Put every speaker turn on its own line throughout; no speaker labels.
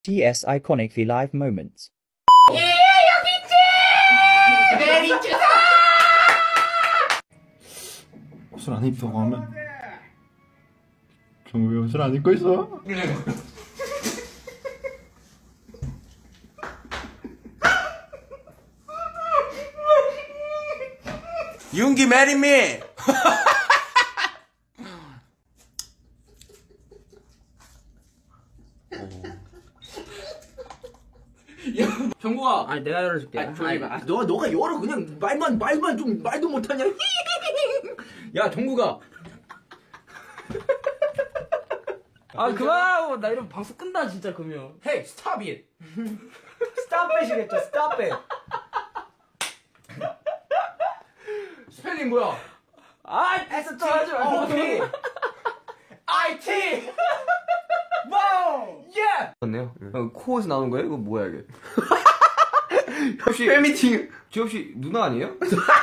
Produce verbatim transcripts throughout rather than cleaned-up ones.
B T S iconic Vlive moments.
예, 여기 있지! 메리 주사!
옷을 안 입다고 하면 경우 왜 옷을 안 입고 있어?
윤기 메리미! 야, 정국아.
아니 내가 열어줄게.
아, 조용히 봐. 너 너가 열어 그냥 말만 말만 좀 말도 못하냐? 야, 정국아.
아 그만하고 나 이러면 방송 끝나 진짜 그러면.
Hey, stop it.
스탑 빼시겠죠? 스탑 빼.
스펠링 뭐야?
아 에스 좀 하지 말고.
어, T. 아이티.
와우.
예.
맞네요. 어, 코에서 나오는 거예요? 이거 뭐야 이게? 혹시
팬미팅.
저 혹시 누나 아니에요?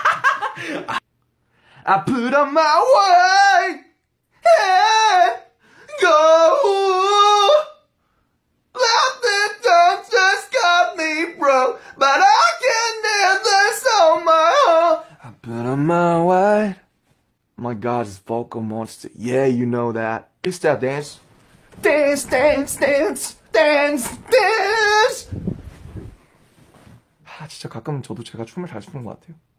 I put on my white and go. Laughter don't just got me broke, but I can dance on my own. I put on my white. My God, it's vocal monster. Yeah, you know that. It's that dance. Dance, dance, dance, dance, dance. 아, 진짜 가끔 저도 제가 춤을 잘 추는 것 같아요.